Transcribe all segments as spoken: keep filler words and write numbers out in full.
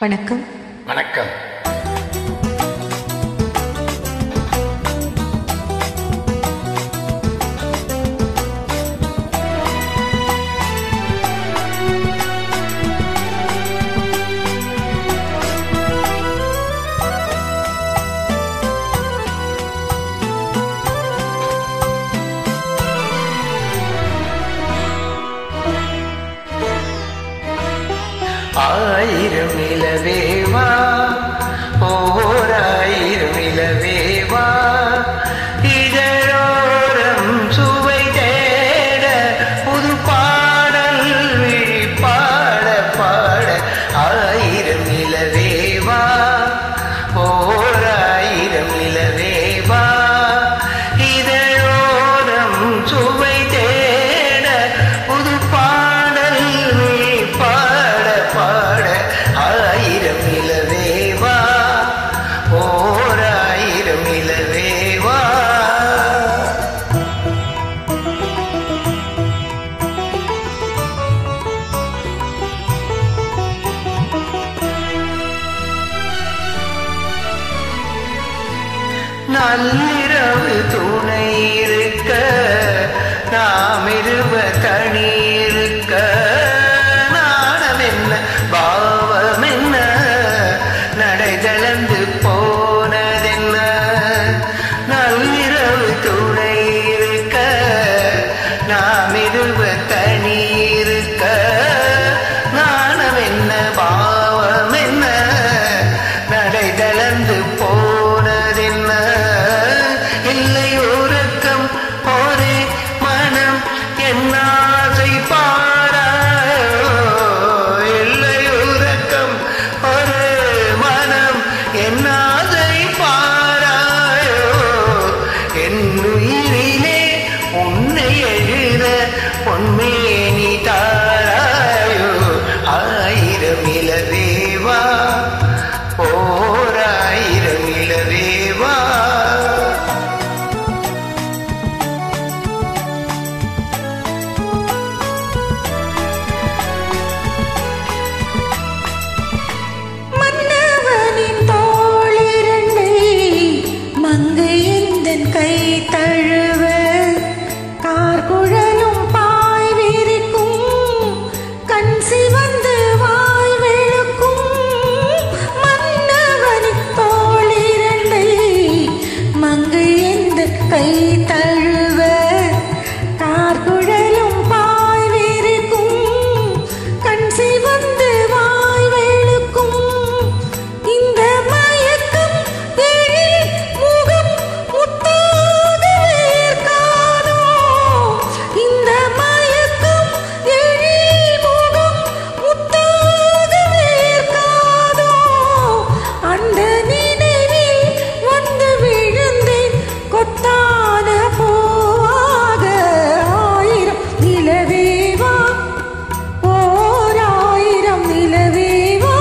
வணக்கம். வணக்கம். ஆயிரம் நிலவேவா ஓர் ஆயிரம் நிலவேவா இதழோரம் சுவை தேட புது பாடல் விழி பாட பாட ஆயிரம் நிலவேவா ஓர் ஆயிரம் நிலவேவா இதழோரம் சுவை தேட புது பாடல் விழி பாட பாட ஆயிரம் நிலவேவா ஓர் ஆயிரம் நிலவேவா. நள்ளிரவு துணை இருக்க நாம் இருவ தனி இருக்க நாணம் என்ன பாவம் என்ன நடை கலந்து போனதென்ன. நள்ளிரவு துணை இருக்க நாம் இருவ தனி இருக்க நாணம் என்ன பாவம் என்ன நடை கலந்து போனதென்ன. இல்லை உறக்கம் ஒரே மனம் என்னாசை பாராயோ இல்லை உறக்கம் ஒரே மனம் என்னாசை பாராயோ என்னுயிரிலே உன்னை எழுத பொன்மேனி தாராயோ ஆயிரம் நிலவேவா ஓர் ஆயிரம் நிலவேவா. மன்னவனின் தோளிரண்டை மங்கை எந்தன் கை தழுவ கார்குழலும் பாய் விரிக்கும் கண் சிவந்து வாய் வெளுக்கும். மன்னவனின் தோளிரண்டை மங்கை எந்தன் கை தழுவ கார்குழலும் பாய் விரிக்கும் கண் சிவந்து வாய் வெளுக்கும். இந்த மயக்கம் எழில் முகம் முத்தாக வேர்க்காதோ இந்த மயக்கம் எழில் முகம் முத்தாக வேர்க்காதோ அந்த நினைவில் வந்து விழுந்தேன் கொத்தான பூவாக. ஆயிரம் நிலவேவா ஓர் ஆயிரம் நிலவேவா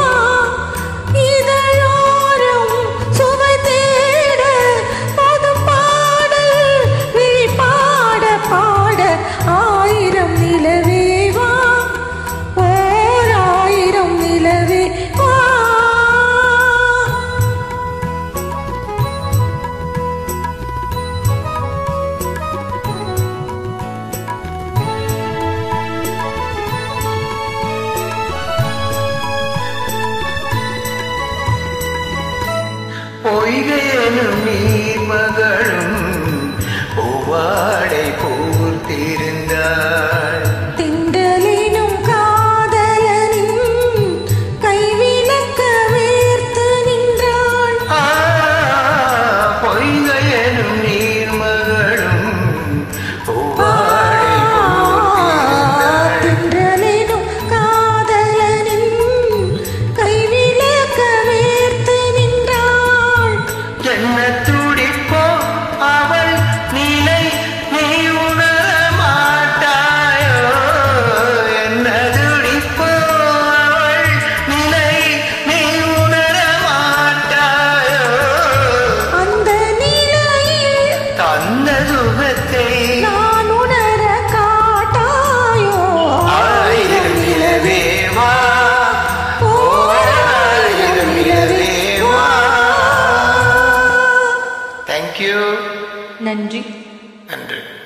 இதழோரம் சுவை தேட புது பாடல் விழி பாட பாட ஆயிரம் நிலவேவா ஓர் ஆயிரம் நிலவேவா. பொய்கையனும் நீர்மகளும் பூவாடை பூர்த்திருந்தாள். திண்டலினும் காதலனின் கைவிலக்க வேர்த்து நின்றாள். ஆ, பொய்கையனும் நீர்மகளும் பூவாடை பூர்த்திருந்தாள். திண்டலினும் காதலனின் கைவிலக்க வேர்த்து நின்றாள். என்ன துடிப்போ அவ தேங்க்யூ. நன்றி. நன்றி.